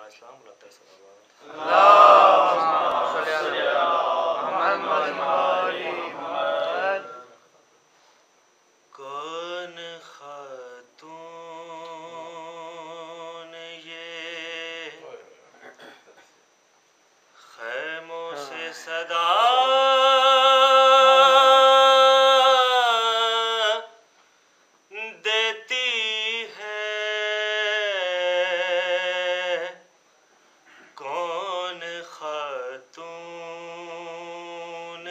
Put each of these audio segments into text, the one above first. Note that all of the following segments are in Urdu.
السلام بلاتا ہے صلوات اللهم صل علی محمد وعلی محمد. کون خاتون یہ خیموں سے صدا دیتی ہے کون خاتون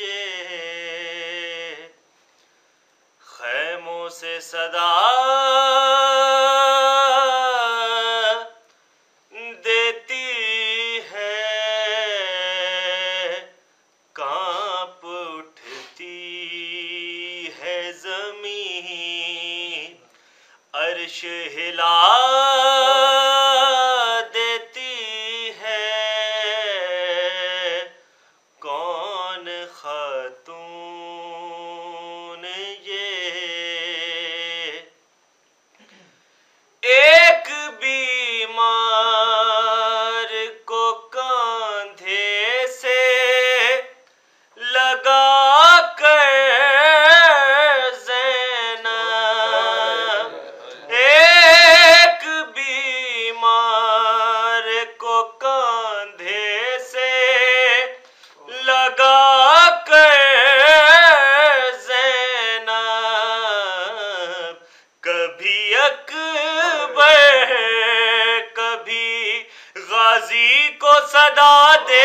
یہ خیموں سے صدا دیتی ہے کانپ اٹھتی ہے زمین عرش ہلا دیتی ہے کون خاتون یہ ایک بیمار کو کاندھے سے لگا کر زینب ایک بیمار کو کاندھے سے لگا کر زینب کبھی اکبر کبھی غازی کو صدا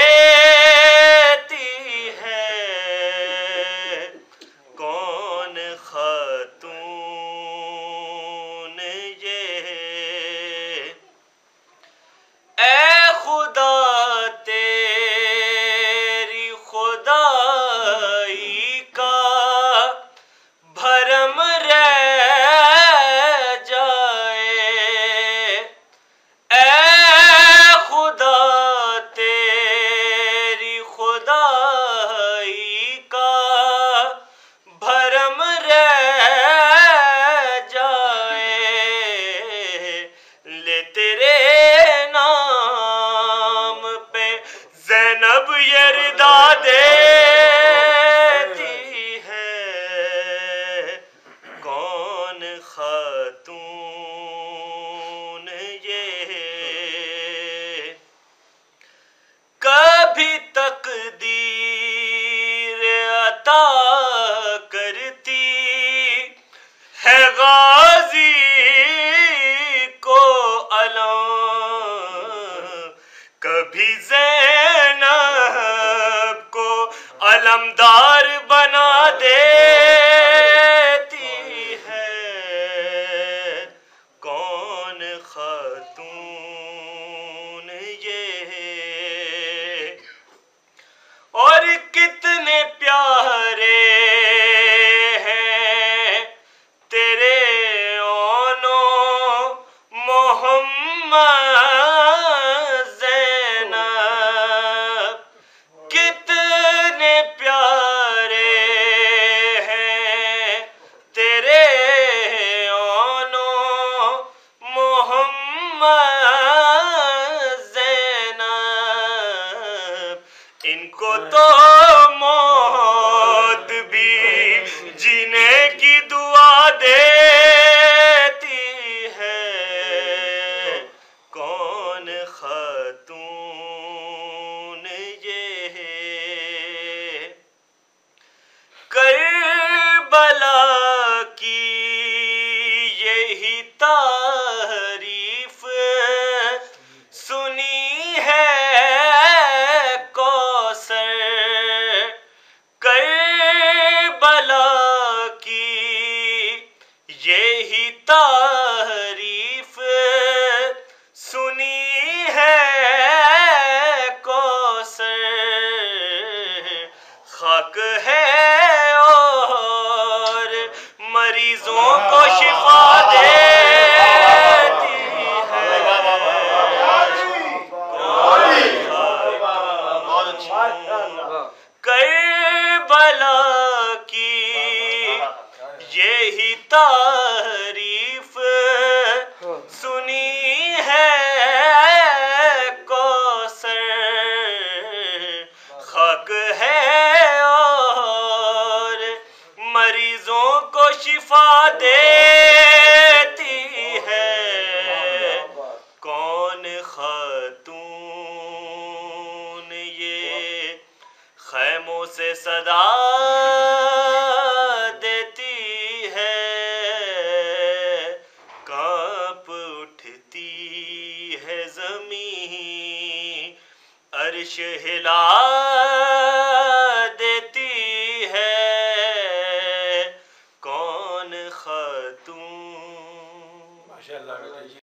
دیتی ہے کون خاتون یہ اے خدا تیری خدائی کا بھرم رہ جائے اے خدا تیری خدائی کا بھرم رہ جائے لے تیرے نام پہ زینب یہ ردا دیتی ہے کون خاتون یہ کبھی تقدیر عطا کرتی ہے غازی کو علم کبھی زینب کو علمدار بنا دیتی ہے کون خاتون یہ اور کتنے پیارے ہیں تیرے اونوں محمد زینب کتنے پیارے ہیں تیرے اونوں محمد کو شفا دیتی ہے کون خاتون یہ خیموں سے صدا دیتی ہے کانپ اٹھتی ہے زمین عرش ہلا